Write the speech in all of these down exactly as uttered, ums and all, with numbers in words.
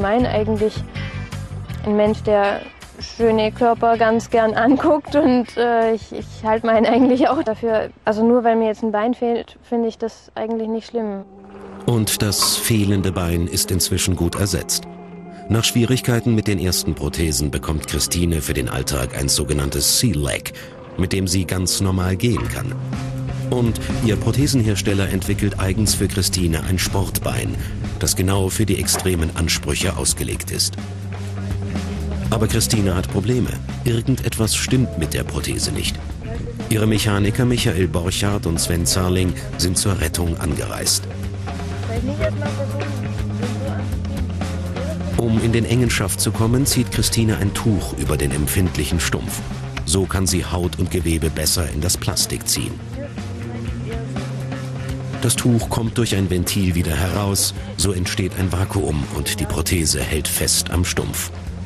allgemein eigentlich ein Mensch, der schöne Körper ganz gern anguckt und äh, ich, ich halte meinen eigentlich auch dafür. Also nur weil mir jetzt ein Bein fehlt, finde ich das eigentlich nicht schlimm. Und das fehlende Bein ist inzwischen gut ersetzt. Nach Schwierigkeiten mit den ersten Prothesen bekommt Christine für den Alltag ein sogenanntes Sea Leg, mit dem sie ganz normal gehen kann. Und ihr Prothesenhersteller entwickelt eigens für Christine ein Sportbein, das genau für die extremen Ansprüche ausgelegt ist. Aber Christine hat Probleme. Irgendetwas stimmt mit der Prothese nicht. Ihre Mechaniker Michael Borchardt und Sven Zarling sind zur Rettung angereist. Um in den engen Schaft zu kommen, zieht Christine ein Tuch über den empfindlichen Stumpf. So kann sie Haut und Gewebe besser in das Plastik ziehen. Das Tuch kommt durch ein Ventil wieder heraus, so entsteht ein Vakuum und die Prothese hält fest am Stumpf.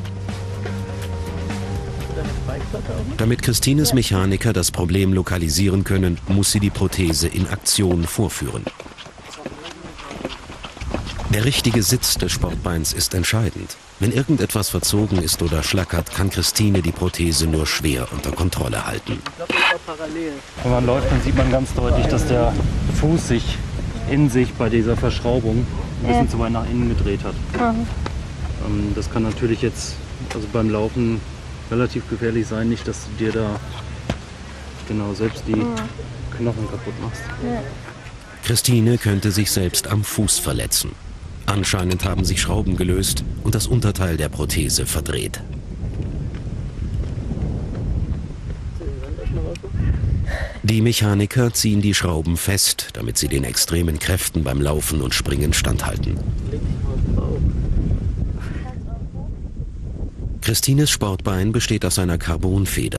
Damit Christines Mechaniker das Problem lokalisieren können, muss sie die Prothese in Aktion vorführen. Der richtige Sitz des Sportbeins ist entscheidend. Wenn irgendetwas verzogen ist oder schlackert, kann Christine die Prothese nur schwer unter Kontrolle halten. Wenn man läuft, dann sieht man ganz deutlich, dass der Fuß sich in sich bei dieser Verschraubung ein bisschen ja. zu weit nach innen gedreht hat. Mhm. Das kann natürlich jetzt also beim Laufen relativ gefährlich sein, nicht, dass du dir da genau selbst die mhm. Knochen kaputt machst. Ja. Christine könnte sich selbst am Fuß verletzen. Anscheinend haben sich Schrauben gelöst und das Unterteil der Prothese verdreht. Die Mechaniker ziehen die Schrauben fest, damit sie den extremen Kräften beim Laufen und Springen standhalten. Christines Sportbein besteht aus einer Carbonfeder.